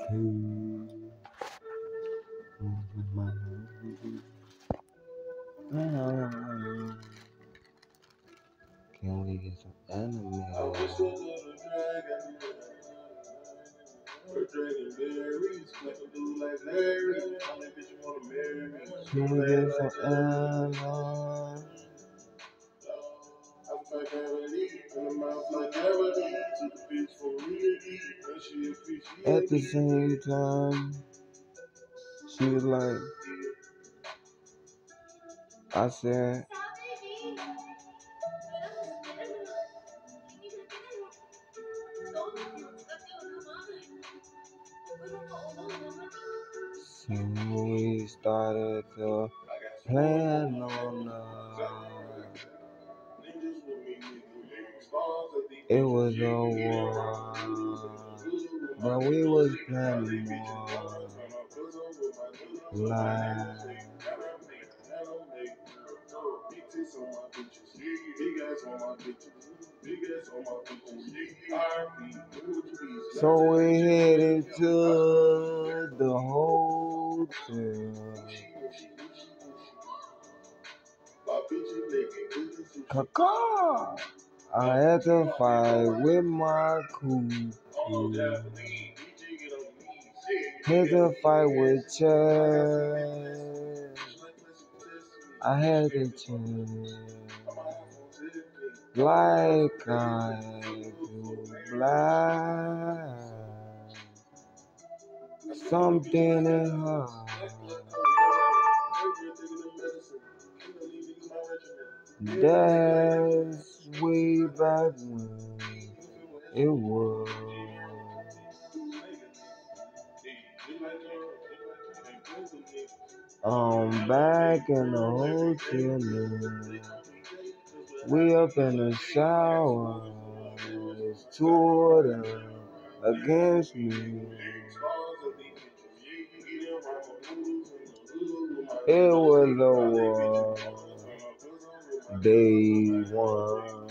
Can we get some anime? Can we get some anime? At the same time, she was like, I said, so we started to plan on it was a war, but we was planning more like so we headed to the hotel. Kaka! I had to fight with my crew. Had to fight with Chad. I had to change like I do black. Something in her. That's way back when it was. Back in the hotel room. We up in the shower. It's two of them against me. It was a war. Day one.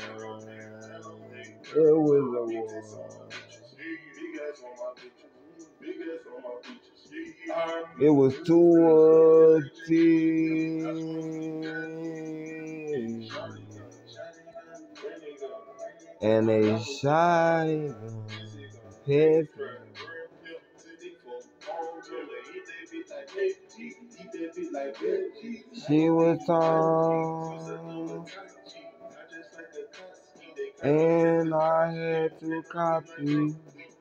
It was a war. It was two teams. And they shot it. She was tall, and I had to copy.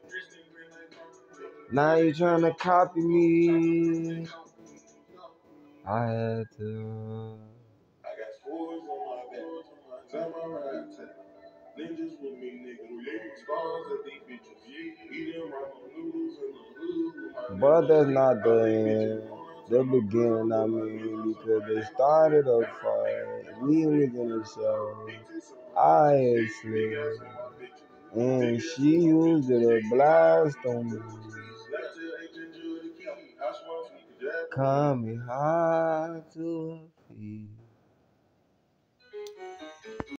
Now you trying to copy me? I had to. But that's not the beginning, I mean, because they started a fight. We was in the show. I had slipped, and she used it a blast on me. Coming high to her feet.